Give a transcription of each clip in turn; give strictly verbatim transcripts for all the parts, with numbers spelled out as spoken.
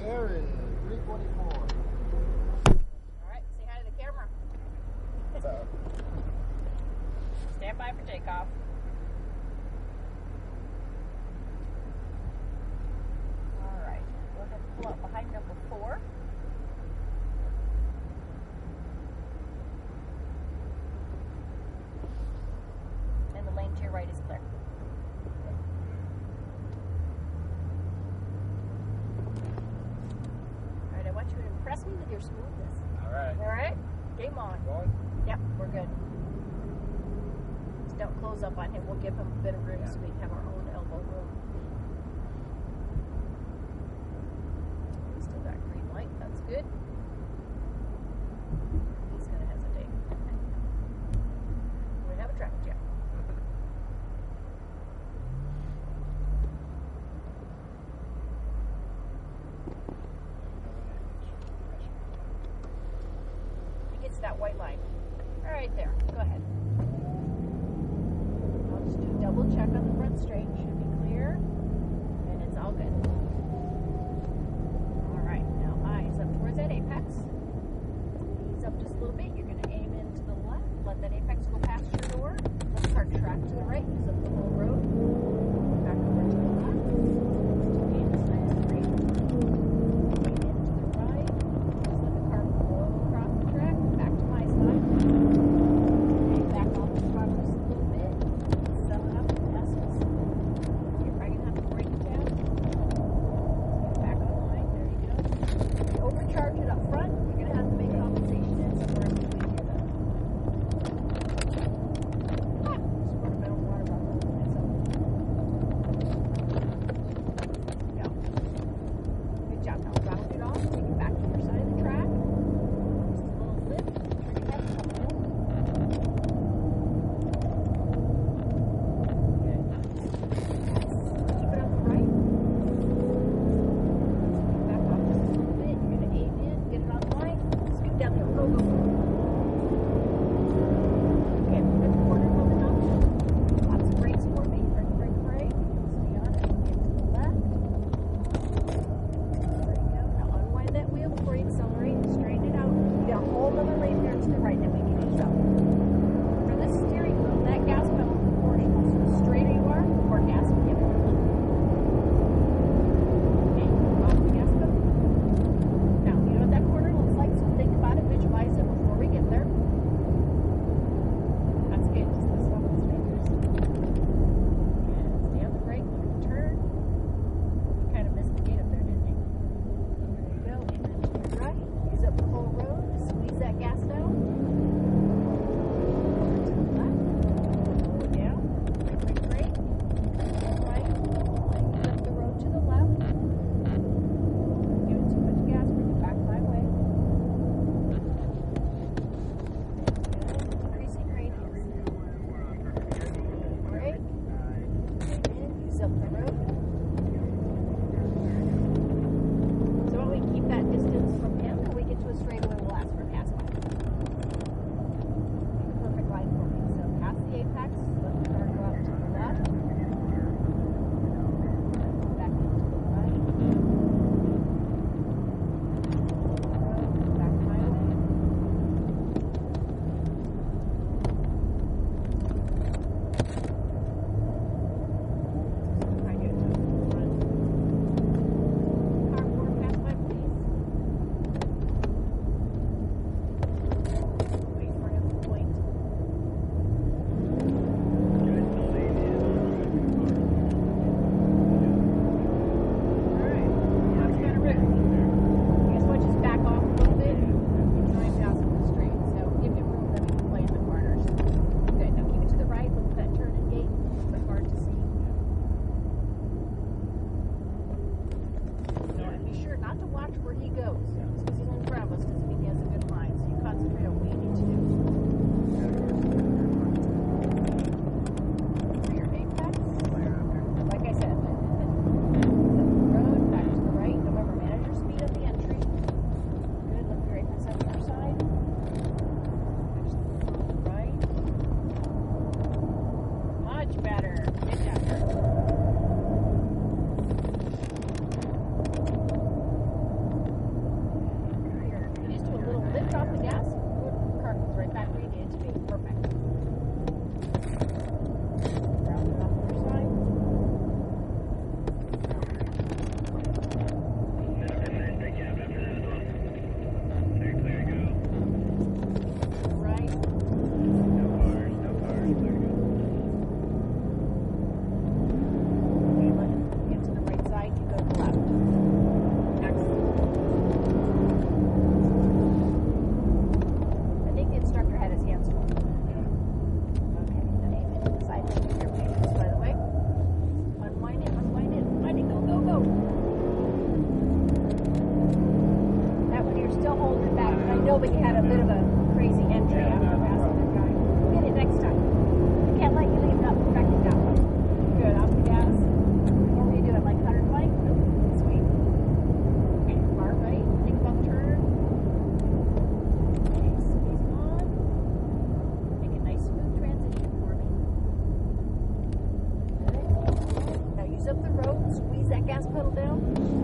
Aaron, three twenty-four. Alright, say hi to the camera. What's up? Stand by for takeoff. Alright, go ahead and pull up behind number four. And the lane to your right is clear. Alright, I want you to impress me with your smoothness. Alright. Alright? Game on. Going? Yep, we're good. Just don't close up on him. We'll give him a bit of room Yeah. so we can have our own elbow room. Still got green light. That's good. He's going to hesitate. We have a traffic jam. He gets that white line. All right, there. Go ahead. I'll just do a double check on the front straight. Should be clear. And it's all good. All right. Now eyes up towards that apex. Ease up just a little bit. You're going to aim into the left. Let that apex go past your door. Let's start track to the right. Use up the whole road. Back over to the left. Two hands. Nice and straight. Aim into the right. Just let the car flow across the track. Back to my side. Okay, back off the front just a little bit. Settle up the S's. You're probably going to have to break it down. Let's get back on line. There you go. If you overcharge it up front, you're going to have to make compensation in somewhere in between here. Then. Ah, just poured a bit of water bottle over myself. Yeah. Good job. Now round it off. Take it back to your side of the track. Just a little lift. Turn your head. Come in. Good. Keep it on the right. Back off just a little bit. You're going to aim in. Get it on the line. Scoot down there. Go, go, go. Okay, we're at the corner coming up. Lots of brakes for me. Brake, brake, brake. Stay on it. Get to the left. There you go. Now unwind that wheel before you accelerate. Straighten it out. You got a whole other lane here to the right that we need to stop. For this steering wheel, that gas pedal is proportional. So the straighter you are, the more gas you give it. Okay, off the gas pedal. Now, you know what that corner looks like, so think about it, visualize it before we get there. That's good, just listen up those fingers. And stay on the brake, look at the turn. You kind of missed the gate up there, didn't you? There you go, aim into your right. Use up the whole road, squeeze that gas down. Over to the left. Pull it down. Brake, brake, brake. Right. Flip the road to the left. Giving too much gas, bring it back my way. Increasing radius. Brake. Aim in, use up the road. So while we keep that distance from him, when we get to a straightaway, we'll ask for pass by. Make a perfect line for me. So pass the apex, let the car go out to the left. Back into the right. Back my way. I get to the front. Car four, pass by, please. Wait for him to point. Alright, now it's kind of ripped. I guess we'll just back off a little bit and try and pass up the straight. So give you room, then we can play in the corners. Good, now keep it to the right, look at that turn and gate. A little bit hard to see. So, and be sure not to watch where he goes. Just because he's in front of us doesn't mean he has a good line. So you concentrate on what you need to do. For your apex, like I said, set the road, back to the right. Remember, manage your speed at the entry. Good, look at your apex on your side. Switch to the right. Much better. Good job. Oh, but you had a bit of a crazy entry Yeah, after no passing problem. that guy. We'll get it next time. I can't let you leave that back to that one. Good, off the gas. What were you doing, like one hundred twenty? Sweet. Okay, far right. Think about the turn. Okay, squeeze on. Make a nice smooth transition for me. Good. Now use up the road. Squeeze that gas pedal down.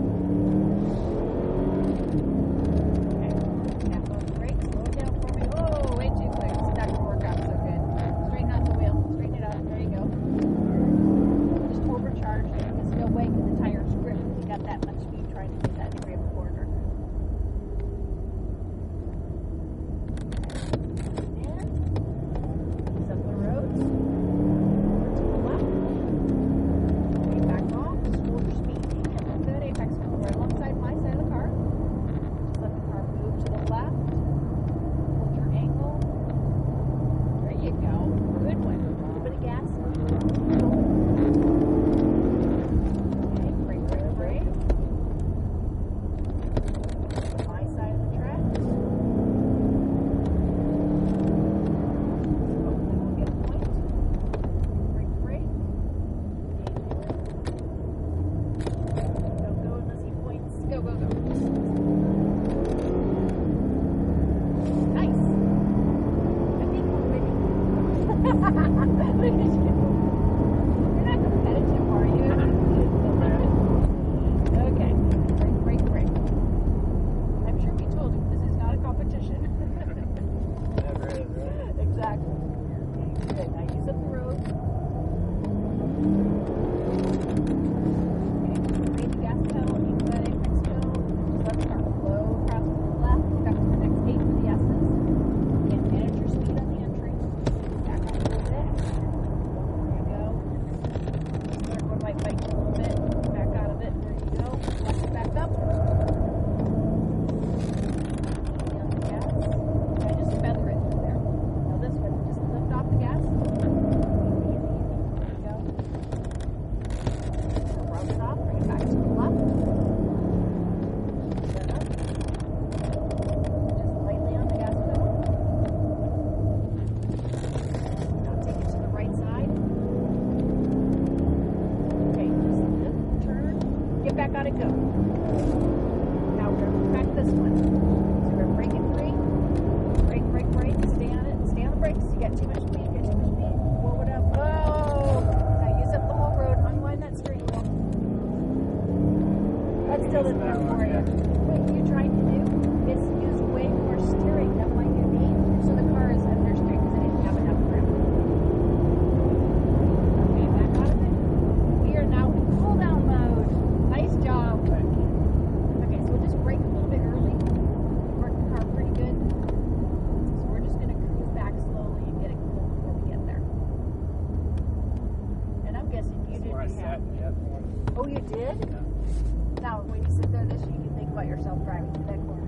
Oh, you did? Yeah. Now, when you sit there this, you can think about yourself driving to that corner.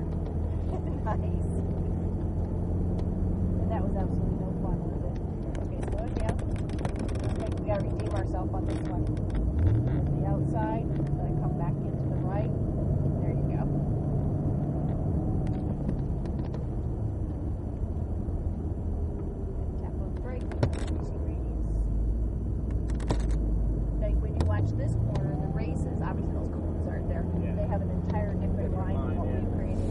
Nice. And that was absolutely no fun, was it? Okay, slow it down. Okay, we gotta redeem ourselves on this one. The outside, then come back into the right. There you go. Tap on the brake. Easy radius. Like when you watch this corner, the races, obviously those cones aren't there. Yeah. They have an entire different line than what yeah. we created.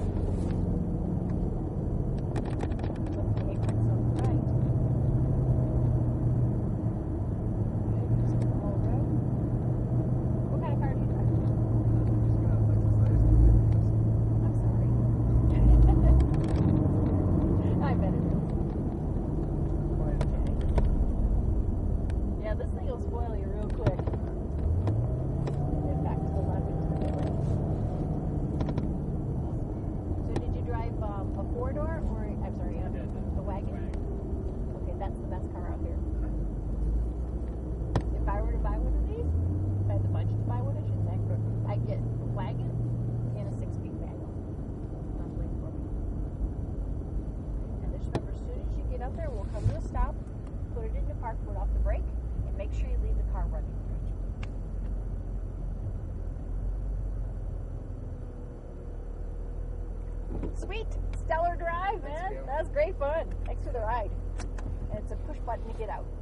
Put the apex on the right. Good. Use the whole road. What kind of car do you drive? Sweet. Stellar drive, man. you. That was great fun. Thanks for the ride. And it's a push button to get out.